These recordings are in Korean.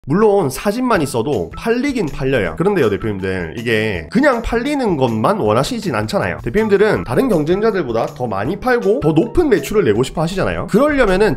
물론 사진만 있어도 팔리긴 팔려요. 그런데요 대표님들, 이게 그냥 팔리는 것만 원하시진 않잖아요. 대표님들은 다른 경쟁자들보다 더 많이 팔고 더 높은 매출을 내고 싶어 하시잖아요. 그러려면은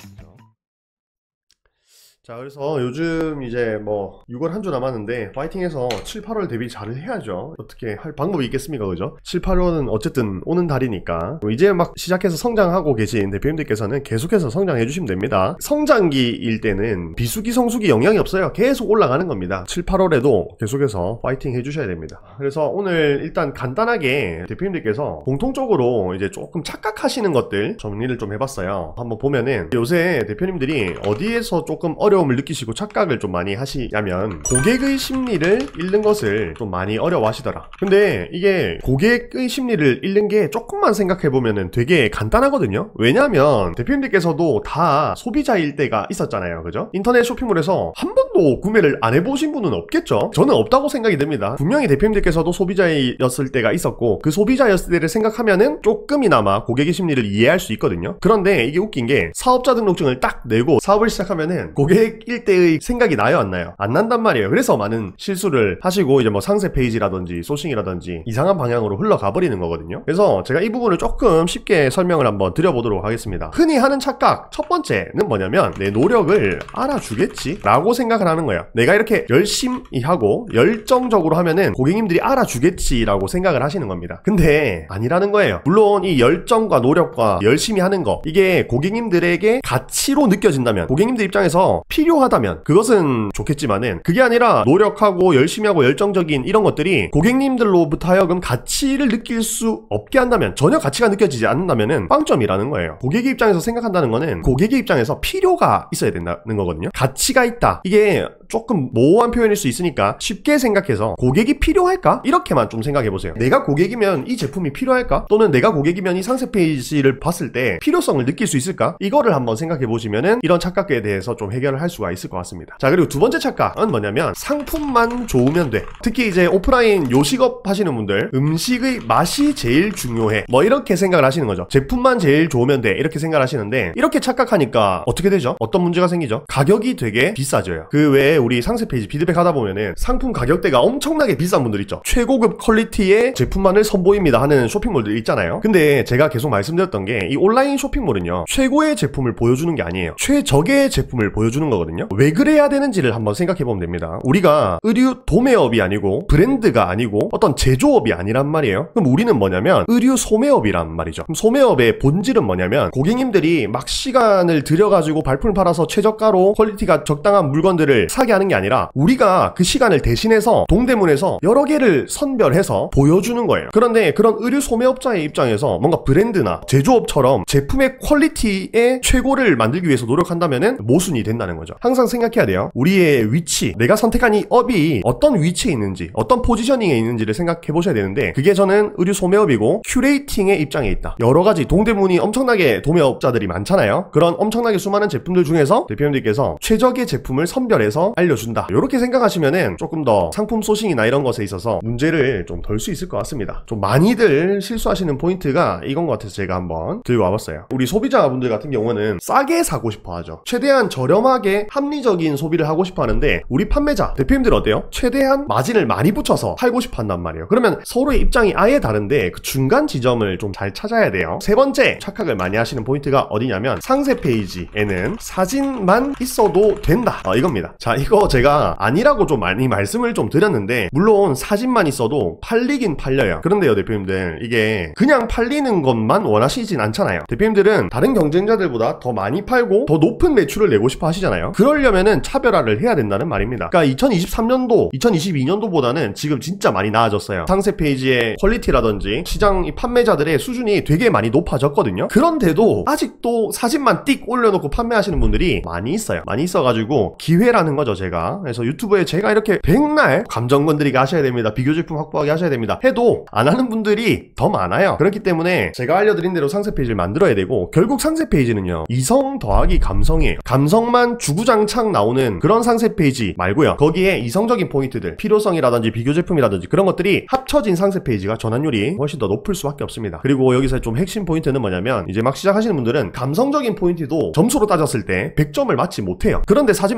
자, 그래서 요즘 이제 뭐 6월 한 주 남았는데 파이팅해서 7, 8월 대비 잘 해야죠. 어떻게 할 방법이 있겠습니까, 그죠? 7, 8월은 어쨌든 오는 달이니까 이제 막 시작해서 성장하고 계신 대표님들께서는 계속해서 성장해 주시면 됩니다. 성장기일 때는 비수기 성수기 영향이 없어요. 계속 올라가는 겁니다. 7, 8월에도 계속해서 파이팅 해주셔야 됩니다. 그래서 오늘 일단 간단하게 대표님들께서 공통적으로 이제 조금 착각하시는 것들 정리를 좀 해봤어요. 한번 보면은 요새 대표님들이 어디에서 조금 어려움을 느끼시고 착각을 좀 많이 하시냐면, 고객의 심리를 잃는 것을 좀 많이 어려워하시더라. 근데 이게 고객의 심리를 잃는 게 조금만 생각해보면 되게 간단하거든요. 왜냐하면 대표님들께서도 다 소비자일 때가 있었잖아요, 그죠? 인터넷 쇼핑몰에서 한 번도 구매를 안 해보신 분은 없겠죠? 저는 없다고 생각이 됩니다. 분명히 대표님들께서도 소비자였을 때가 있었고, 그 소비자였을 때를 생각하면은 조금이나마 고객의 심리를 이해할 수 있거든요. 그런데 이게 웃긴 게, 사업자 등록증을 딱 내고 사업을 시작하면은 고객일 때의 생각이 나요, 안 나요? 안 난단 말이에요. 그래서 많은 실수를 하시고 이제 뭐 상세 페이지라든지 소싱이라든지 이상한 방향으로 흘러가 버리는 거거든요. 그래서 제가 이 부분을 조금 쉽게 설명을 한번 드려보도록 하겠습니다. 흔히 하는 착각 첫 번째는 뭐냐면, 내 노력을 알아주겠지 라고 생각을 하는 거예요. 내가 이렇게 열심히 하고 열정적으로 하면은 고객님들이 알아주겠지 라고 생각을 하시는 겁니다. 근데 아니라는 거예요. 물론 이 열정과 노력과 열심히 하는 거, 이게 고객님들에게 가치로 느껴진다면, 고객님들 입장에서 필요하다면 그것은 좋겠지만은, 그게 아니라 노력하고 열심히 하고 열정적인 이런 것들이 고객님들로부터 하여금 가치를 느낄 수 없게 한다면, 전혀 가치가 느껴지지 않는다면은 빵점이라는 거예요. 고객의 입장에서 생각한다는 거는 고객의 입장에서 필요가 있어야 된다는 거거든요. 가치가 있다, 이게 조금 모호한 표현일 수 있으니까 쉽게 생각해서 고객이 필요할까? 이렇게만 좀 생각해보세요. 내가 고객이면 이 제품이 필요할까? 또는 내가 고객이면 이 상세 페이지를 봤을 때 필요성을 느낄 수 있을까? 이거를 한번 생각해보시면은 이런 착각에 대해서 좀 해결을 할 수가 있을 것 같습니다. 자, 그리고 두 번째 착각은 뭐냐면, 상품만 좋으면 돼. 특히 이제 오프라인 요식업 하시는 분들, 음식의 맛이 제일 중요해, 뭐 이렇게 생각을 하시는 거죠. 제품만 제일 좋으면 돼, 이렇게 생각을 하시는데, 이렇게 착각하니까 어떻게 되죠? 어떤 문제가 생기죠? 가격이 되게 비싸져요. 그 외에 우리 상세 페이지 피드백 하다 보면은 상품 가격대가 엄청나게 비싼 분들 있죠. 최고급 퀄리티의 제품만을 선보입니다 하는 쇼핑몰들 있잖아요. 근데 제가 계속 말씀드렸던 게, 이 온라인 쇼핑몰은요, 최고의 제품을 보여주는 게 아니에요. 최적의 제품을 보여주는 거거든요. 왜 그래야 되는지를 한번 생각해보면 됩니다. 우리가 의류 도매업이 아니고 브랜드가 아니고 어떤 제조업이 아니란 말이에요. 그럼 우리는 뭐냐면 의류 소매업이란 말이죠. 그럼 소매업의 본질은 뭐냐면, 고객님들이 막 시간을 들여가지고 발품을 팔아서 최저가로 퀄리티가 적당한 물건들을 사게 하는 게 아니라, 우리가 그 시간을 대신해서 동대문에서 여러 개를 선별해서 보여주는 거예요. 그런데 그런 의류 소매업자의 입장에서 뭔가 브랜드나 제조업처럼 제품의 퀄리티의 최고를 만들기 위해서 노력한다면은 모순이 된다는 거죠. 항상 생각해야 돼요. 우리의 위치, 내가 선택한 이 업이 어떤 위치에 있는지, 어떤 포지셔닝에 있는지를 생각해 보셔야 되는데, 그게 저는 의류 소매업이고 큐레이팅의 입장에 있다. 여러 가지 동대문이 엄청나게 도매업자들이 많잖아요. 그런 엄청나게 수많은 제품들 중에서 대표님들께서 최적의 제품을 선별해서 알려준다, 이렇게 생각하시면은 조금 더 상품 소싱이나 이런 것에 있어서 문제를 좀 덜 수 있을 것 같습니다. 좀 많이들 실수하시는 포인트가 이건 것 같아서 제가 한번 들고 와봤어요. 우리 소비자분들 같은 경우는 싸게 사고 싶어 하죠. 최대한 저렴하게 합리적인 소비를 하고 싶어 하는데, 우리 판매자 대표님들 어때요? 최대한 마진을 많이 붙여서 팔고 싶어 한단 말이에요. 그러면 서로의 입장이 아예 다른데 그 중간 지점을 좀 잘 찾아야 돼요. 세 번째 착각을 많이 하시는 포인트가 어디냐면, 상세 페이지에는 사진만 있어도 된다, 이겁니다. 자, 이거 제가 아니라고 좀 많이 말씀을 좀 드렸는데, 물론 사진만 있어도 팔리긴 팔려요. 그런데요 대표님들, 이게 그냥 팔리는 것만 원하시진 않잖아요. 대표님들은 다른 경쟁자들보다 더 많이 팔고 더 높은 매출을 내고 싶어 하시잖아요. 그러려면은 차별화를 해야 된다는 말입니다. 그러니까 2023년도 2022년도보다는 지금 진짜 많이 나아졌어요. 상세 페이지의 퀄리티라든지 시장 판매자들의 수준이 되게 많이 높아졌거든요. 그런데도 아직도 사진만 띡 올려놓고 판매하시는 분들이 많이 있어요. 많이 있어가지고 기회라는 거죠, 제가. 그래서 유튜브에 제가 이렇게 백날 감정 건드리게 하셔야 됩니다, 비교 제품 확보하게 하셔야 됩니다 해도 안 하는 분들이 더 많아요. 그렇기 때문에 제가 알려드린 대로 상세 페이지를 만들어야 되고, 결국 상세 페이지는요, 이성 더하기 감성이에요. 감성만 주구장창 나오는 그런 상세 페이지 말고요, 거기에 이성적인 포인트들, 필요성이라든지 비교 제품이라든지 그런 것들이 합쳐진 상세 페이지가 전환율이 훨씬 더 높을 수밖에 없습니다. 그리고 여기서 좀 핵심 포인트는 뭐냐면, 이제 막 시작하시는 분들은 감성적인 포인트도 점수로 따졌을 때 100점을 맞지 못해요. 그런데 사진만 띡 올려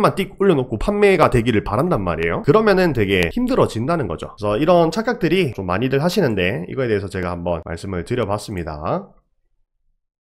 올려놓고 판매가 되기를 바란단 말이에요. 그러면은 되게 힘들어진다는 거죠. 그래서 이런 착각들이 좀 많이들 하시는데 이거에 대해서 제가 한번 말씀을 드려봤습니다.